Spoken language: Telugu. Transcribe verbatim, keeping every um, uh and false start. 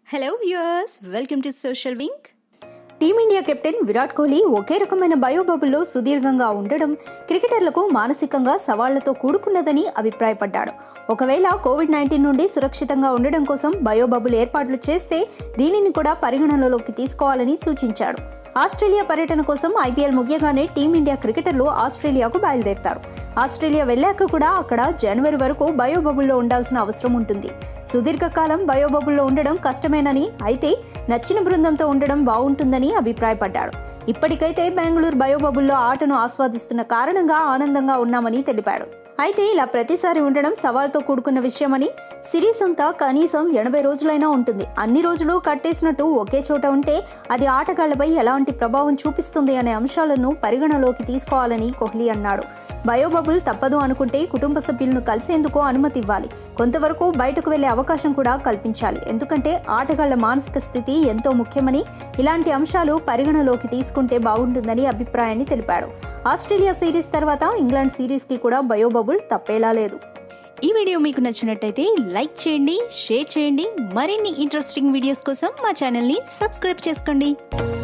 Hello viewers, welcome to Socialwink. Team India captain Virat Kohli ఒకే రకమైన బయోబబుల్లో సుదీర్ఘంగా ఉండడం క్రికెటర్లకు మానసికంగా సవాళ్లతో కూడుకున్నదని అభిప్రాయపడ్డాడు. ఒకవేళ కోవిడ్ నైన్టీన్ నుండి సురక్షితంగా ఉండడం కోసం బయోబబుల్ ఏర్పాట్లు చేస్తే దీనిని కూడా పరిగణనలోకి తీసుకోవాలని సూచించాడు. ఆస్ట్రేలియా పర్యటన కోసం ఐపీఎల్ ముగియగానే టీమిండియా క్రికెటర్లు ఆస్ట్రేలియాకు బయలుదేరతారు. ఆస్ట్రేలియా వెళ్ళాక కూడా అక్కడ జనవరి వరకు బయోబబుల్లో ఉండాల్సిన అవసరం ఉంటుంది. సుదీర్ఘకాలం బయోబబుల్లో ఉండడం కష్టమేనని, అయితే నచ్చిన బృందంతో ఉండడం బాగుంటుందని అభిప్రాయపడ్డాడు. ఇప్పటికైతే బెంగళూరు బయోబబుల్లో ఆటను ఆస్వాదిస్తున్న కారణంగా ఆనందంగా ఉన్నామని తెలిపాడు. అయితే ఇలా ప్రతిసారి ఉండడం సవాల్తో కూడుకున్న విషయమని, సిరీస్ అంతా కనీసం ఎనభై రోజులైనా ఉంటుంది. అన్ని రోజులు కట్టేసినట్టు ఒకే చోట ఉంటే అది ఆటగాళ్లపై ఎలాంటి ప్రభావం చూపిస్తుంది అనే అంశాలను పరిగణలోకి తీసుకోవాలని కోహ్లీ అన్నాడు. బయోబబుల్ తప్పదు అనుకుంటే కుటుంబ సభ్యులను కలిసేందుకు అనుమతి ఇవ్వాలి. కొంతవరకు బయటకు వెళ్లే అవకాశం కూడా కల్పించాలి. ఎందుకంటే ఆటగాళ్ల మానసిక స్థితి ఎంతో ముఖ్యమని, ఇలాంటి అంశాలు పరిగణలోకి తీసుకుంటే బాగుంటుందని అభిప్రాయాన్ని తెలిపాడు. ఆస్ట్రేలియా సిరీస్ తర్వాత ఇంగ్లాండ్ సిరీస్ కి కూడా బయోబబుల్ తప్పేలా లేదు. ఈ వీడియో మీకు నచ్చినట్టయితే లైక్ చేయండి, షేర్ చేయండి. మరిన్ని ఇంట్రెస్టింగ్ వీడియోస్ కోసం మా ఛానల్ని సబ్స్క్రైబ్ చేసుకోండి.